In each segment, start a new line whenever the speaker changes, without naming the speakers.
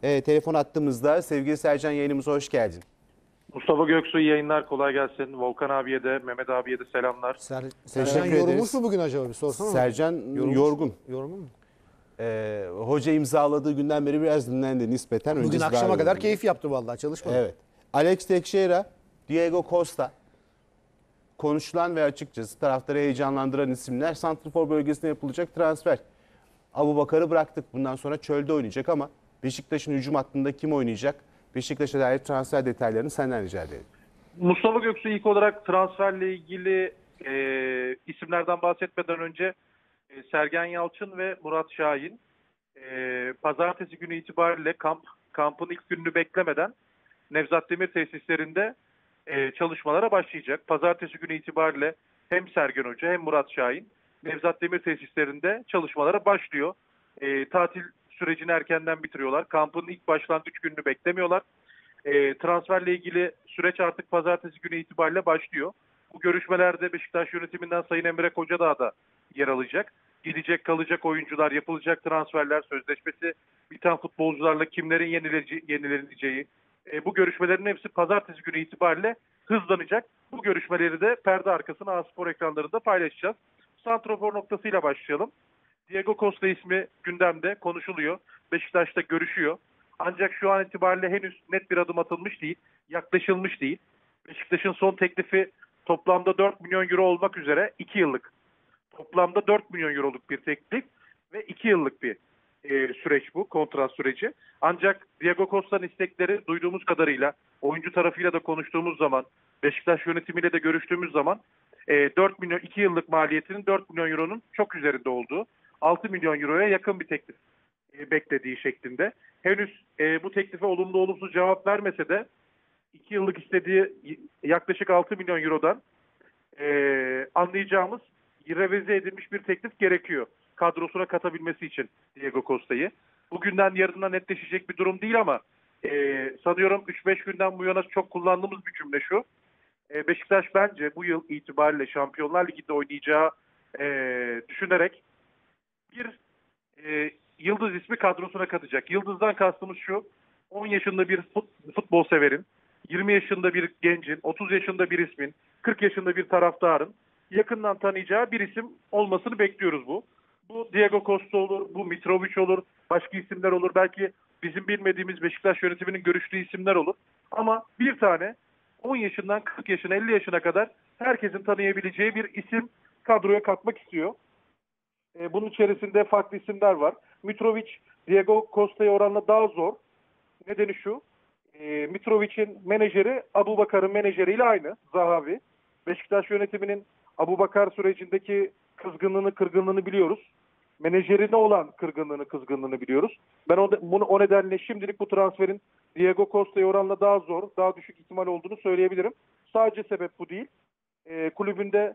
Telefon attığımızda sevgili Sercan, yayınımıza hoş geldin.
Mustafa Göksu, iyi yayınlar, kolay gelsin. Volkan abiye de, Mehmet abiye de selamlar.
Sercan
Teşekkür
yorulmuş
ederiz.
mu bugün acaba? Bir sorsana.
Sercan
Yorulmuş
yorgun.
mu? Yorgun mu?
Hoca imzaladığı günden beri biraz dinlendi nispeten.
Bugün
Öncesi
akşama
daha
kadar
yorgundu.
keyif yaptı vallahi, çalışmadı.
Evet. Alex Teixeira, Diego Costa konuşulan ve açıkçası taraftarı heyecanlandıran isimler. Santrfor bölgesine yapılacak transfer. Abubakar'ı bıraktık. Bundan sonra çölde oynayacak ama Beşiktaş'ın hücum hattında kim oynayacak? Beşiktaş'a dair transfer detaylarını senden rica edelim.
Mustafa Göksu, ilk olarak transferle ilgili isimlerden bahsetmeden önce Sergen Yalçın ve Murat Şahin pazartesi günü itibariyle kampın ilk gününü beklemeden Nevzat Demir tesislerinde çalışmalara başlayacak. Pazartesi günü itibariyle hem Sergen Hoca hem Murat Şahin Nevzat Demir tesislerinde çalışmalara başlıyor. Tatil sürecini erkenden bitiriyorlar. Kampın ilk başlangıç gününü beklemiyorlar. Transferle ilgili süreç artık pazartesi günü itibariyle başlıyor. Bu görüşmelerde Beşiktaş yönetiminden Sayın Emre Kocadağ da yer alacak. Gidecek kalacak oyuncular, yapılacak transferler, sözleşmesi biten futbolcularla kimlerin yenileneceği. Bu görüşmelerin hepsi pazartesi günü itibariyle hızlanacak. Bu görüşmeleri de perde arkasına A-Spor ekranlarında paylaşacağız. Santrofor noktasıyla başlayalım. Diego Costa ismi gündemde, konuşuluyor. Beşiktaş'ta görüşüyor. Ancak şu an itibariyle henüz net bir adım atılmış değil, yaklaşılmış değil. Beşiktaş'ın son teklifi toplamda 4 milyon euro olmak üzere 2 yıllık. Toplamda 4 milyon euroluk bir teklif ve 2 yıllık bir süreç bu, kontrat süreci. Ancak Diego Costa'nın istekleri duyduğumuz kadarıyla, oyuncu tarafıyla da konuştuğumuz zaman, Beşiktaş yönetimiyle de görüştüğümüz zaman 4 milyon 2 yıllık maliyetinin 4 milyon euronun çok üzerinde olduğu, 6 milyon euroya yakın bir teklif beklediği şeklinde. Henüz bu teklife olumlu olumsuz cevap vermese de 2 yıllık istediği yaklaşık 6 milyon eurodan anlayacağımız revize edilmiş bir teklif gerekiyor. Kadrosuna katabilmesi için Diego Costa'yı. Bugünden yarına netleşecek bir durum değil ama sanıyorum 3-5 günden bu yana çok kullandığımız bir cümle şu. Beşiktaş bence bu yıl itibariyle Şampiyonlar Ligi'nde oynayacağı düşünerek bir yıldız ismi kadrosuna katacak. Yıldızdan kastımız şu: 10 yaşında bir futbol severin, 20 yaşında bir gencin, 30 yaşında bir ismin, 40 yaşında bir taraftarın yakından tanıyacağı bir isim olmasını bekliyoruz bu. Bu Diego Costa olur, bu Mitrovic olur, başka isimler olur. Belki bizim bilmediğimiz Beşiktaş yönetiminin görüştüğü isimler olur. Ama bir tane 10 yaşından 40 yaşına, 50 yaşına kadar herkesin tanıyabileceği bir isim kadroya katmak istiyor. Bunun içerisinde farklı isimler var. Mitrovic, Diego Costa'ya oranla daha zor. Nedeni şu: Mitrovic'in menajeri Abubakar'ın menajeriyle aynı, Zahavi. Beşiktaş yönetiminin Abubakar sürecindeki kırgınlığını biliyoruz. Menajerine olan kızgınlığını biliyoruz. Ben o nedenle şimdilik bu transferin Diego Costa'ya oranla daha zor, daha düşük ihtimal olduğunu söyleyebilirim. Sadece sebep bu değil. Kulübünde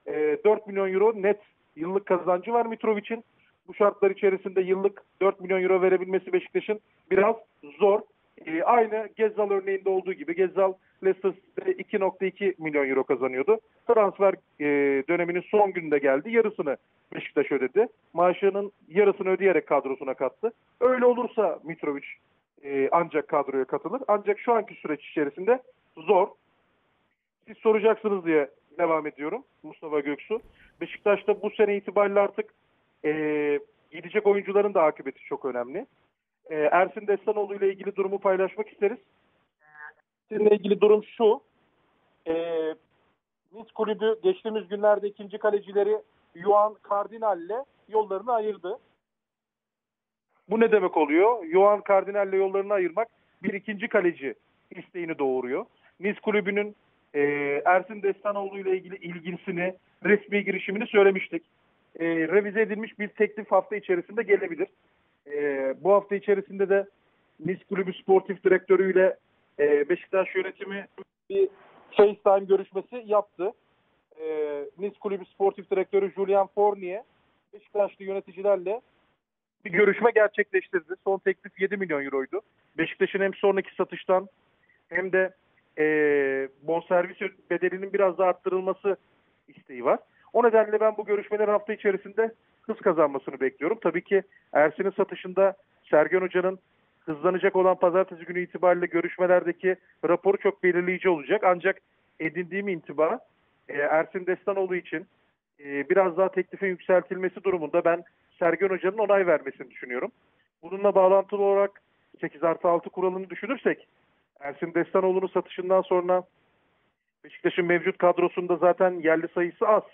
4 milyon euro net yıllık kazancı var Mitrovic'in. Bu şartlar içerisinde yıllık 4 milyon euro verebilmesi Beşiktaş'ın biraz zor. Aynı Gezzal örneğinde olduğu gibi, Gezzal Leicester'da 2,2 milyon euro kazanıyordu. Transfer döneminin son gününde geldi. Yarısını Beşiktaş ödedi. Maaşının yarısını ödeyerek kadrosuna kattı. Öyle olursa Mitrovic ancak kadroya katılır. Ancak şu anki süreç içerisinde zor. Siz soracaksınız diye devam ediyorum Mustafa Göksu. Beşiktaş'ta bu sene itibariyle artık gidecek oyuncuların da akıbeti çok önemli. Ersin Destanoğlu ile ilgili durumu paylaşmak isteriz. Sizinle ilgili durum şu: Nice Kulübü geçtiğimiz günlerde ikinci kalecileri Johan Cardinal ile yollarını ayırdı. Bu ne demek oluyor? Johan Cardinal ile yollarını ayırmak bir ikinci kaleci isteğini doğuruyor. Nice Kulübü'nün Ersin Destanoğlu ile ilgili ilgisini, resmi girişimini söylemiştik. Revize edilmiş bir teklif hafta içerisinde gelebilir. Bu hafta içerisinde de Nice Kulübü Sportif Direktörü ile Beşiktaş yönetimi bir FaceTime görüşmesi yaptı. Nice Kulübü Sportif Direktörü Julien Fournier Beşiktaşlı yöneticilerle bir görüşme gerçekleştirdi. Son teklif 7 milyon euroydu. Beşiktaş'ın hem sonraki satıştan hem de bonservis bedelinin biraz daha arttırılması isteği var. O nedenle ben bu görüşmeler hafta içerisinde hız kazanmasını bekliyorum. Tabii ki Ersin'in satışında Sergen Hoca'nın hızlanacak olan pazartesi günü itibariyle görüşmelerdeki raporu çok belirleyici olacak. Ancak edindiğim intiba Ersin Destanoğlu için biraz daha teklifin yükseltilmesi durumunda ben Sergen Hoca'nın onay vermesini düşünüyorum. Bununla bağlantılı olarak 8+6 kuralını düşünürsek Ersin Destanoğlu'nun satışından sonra Beşiktaş'ın mevcut kadrosunda zaten yerli sayısı az.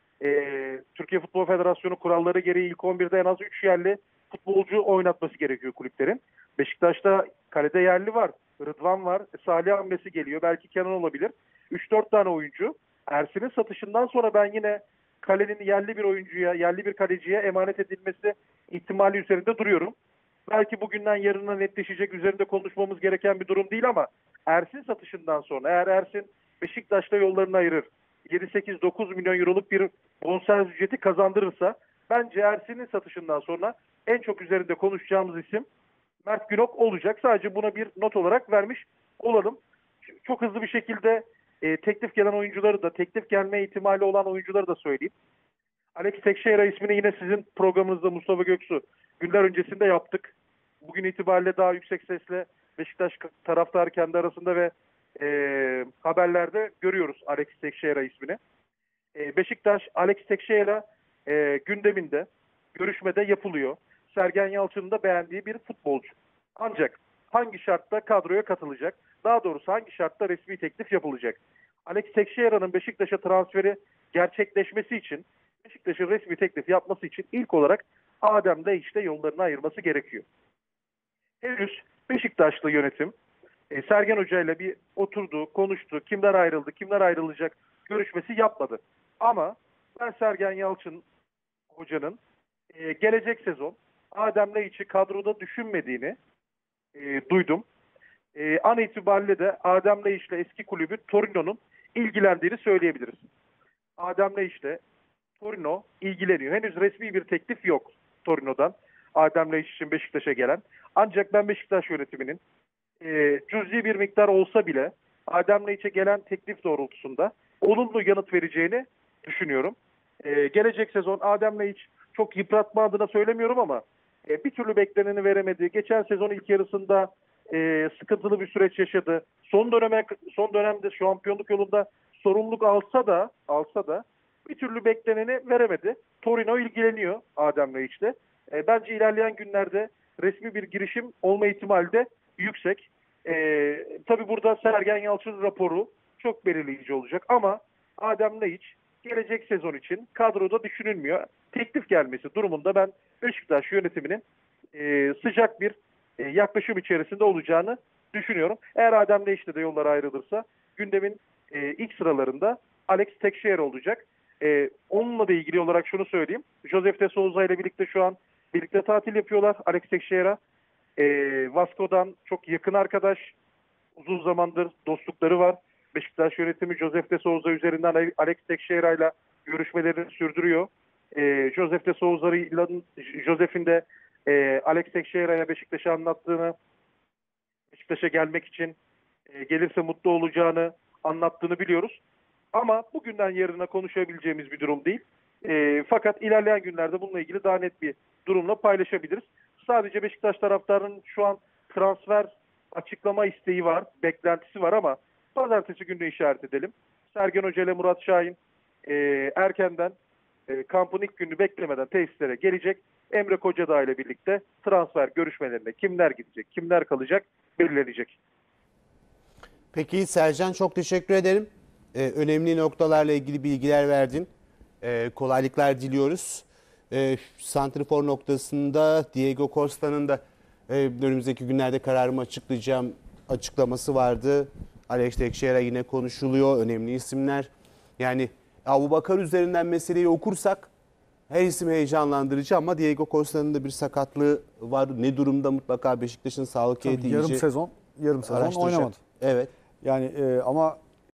Türkiye Futbol Federasyonu kuralları gereği ilk 11'de en az 3 yerli futbolcu oynatması gerekiyor kulüplerin. Beşiktaş'ta kalede yerli var. Rıdvan var. Salih hamlesi geliyor. Belki Kenan olabilir. 3-4 tane oyuncu. Ersin'in satışından sonra ben yine kalenin yerli bir oyuncuya, yerli bir kaleciye emanet edilmesi ihtimali üzerinde duruyorum. Belki bugünden yarına netleşecek, üzerinde konuşmamız gereken bir durum değil ama Ersin satışından sonra eğer Ersin Beşiktaş'ta yollarını ayırır, 7-8-9 milyon euroluk bir bonservis ücreti kazandırırsa bence Ersin'in satışından sonra en çok üzerinde konuşacağımız isim Mert Günok olacak. Sadece buna bir not olarak vermiş olalım. Çok hızlı bir şekilde teklif gelen oyuncuları da, teklif gelme ihtimali olan oyuncuları da söyleyeyim. Alex Teixeira ismini yine sizin programınızda Mustafa Göksu günler öncesinde yaptık. Bugün itibariyle daha yüksek sesle Beşiktaş taraftarı kendi arasında ve haberlerde görüyoruz Alex Teixeira ismini. Beşiktaş Alex Teixeira gündeminde, görüşmede yapılıyor. Sergen Yalçın'ın da beğendiği bir futbolcu. Ancak hangi şartta kadroya katılacak? Daha doğrusu hangi şartta resmi teklif yapılacak? Alex Teixeira'nın Beşiktaş'a transferi gerçekleşmesi için, Beşiktaş'ın resmi teklif yapması için ilk olarak Adem Laiç'le yollarını ayırması gerekiyor. Henüz Beşiktaşlı yönetim Sergen Hoca ile bir oturdu, konuştu, kimler ayrıldı, kimler ayrılacak görüşmesi yapmadı. Ama ben Sergen Yalçın Hoca'nın gelecek sezon Adem Laiç'i kadroda düşünmediğini duydum. An itibariyle de Adem Laiç'le eski kulübü Torino'nun ilgilendiğini söyleyebiliriz. Adem Laiç'le Torino ilgileniyor. Henüz resmi bir teklif yok Torino'dan Adem Laiç için Beşiktaş'a gelen. Ancak ben Beşiktaş yönetiminin cüzi bir miktar olsa bile Adem Laiç'e gelen teklif doğrultusunda olumlu yanıt vereceğini düşünüyorum. Gelecek sezon Adem Laiç çok yıpratma adına söylemiyorum ama bir türlü bekleneni veremedi. Geçen sezon ilk yarısında sıkıntılı bir süreç yaşadı. Son dönemde şampiyonluk yolunda sorumluluk alsa da bir türlü bekleneni veremedi. Torino ilgileniyor Adem Laiç'le. Bence ilerleyen günlerde resmi bir girişim olma ihtimali de yüksek. Tabii burada Sergen Yalçın raporu çok belirleyici olacak ama Adem Laiç gelecek sezon için kadroda düşünülmüyor. Teklif gelmesi durumunda ben Beşiktaş yönetiminin sıcak bir yaklaşım içerisinde olacağını düşünüyorum. Eğer Adem Laiç'le de yollar ayrılırsa gündemin ilk sıralarında Alex Teixeira olacak. Onunla da ilgili olarak şunu söyleyeyim. Josef de Souza ile birlikte şu an birlikte tatil yapıyorlar. Alex Teixeira Vasco'dan çok yakın arkadaş. Uzun zamandır dostlukları var. Beşiktaş yönetimi Josef de Souza üzerinden Alex Teixeira ile görüşmelerini sürdürüyor. Josef de Josef'in de Alex Teixeira'ya Beşiktaş'a anlattığını, Beşiktaş'a gelmek için gelirse mutlu olacağını anlattığını biliyoruz. Ama bugünden yarına konuşabileceğimiz bir durum değil. Fakat ilerleyen günlerde bununla ilgili daha net bir durumla paylaşabiliriz. Sadece Beşiktaş taraftarının şu an transfer açıklama isteği var, beklentisi var ama pazartesi günü işaret edelim. Sergen Hoca ile Murat Şahin erkenden kampın ilk gününü beklemeden tesislere gelecek. Emre Kocadağ ile birlikte transfer görüşmelerine kimler gidecek, kimler kalacak belirlenecek.
Peki Sercan, çok teşekkür ederim. Önemli noktalarla ilgili bilgiler verdin. Kolaylıklar diliyoruz. Santrifor noktasında Diego Costa'nın da önümüzdeki günlerde kararımı açıklayacağım açıklaması vardı. Alex Teixeira yine konuşuluyor. Önemli isimler. Yani Abubakar üzerinden meseleyi okursak her isim heyecanlandırıcı ama Diego Costa'nın da bir sakatlığı var. Ne durumda, mutlaka Beşiktaş'ın sağlık heyeti
Yarım
iyice
sezon
araştıracak.
oynamadı.
Evet.
Yani ama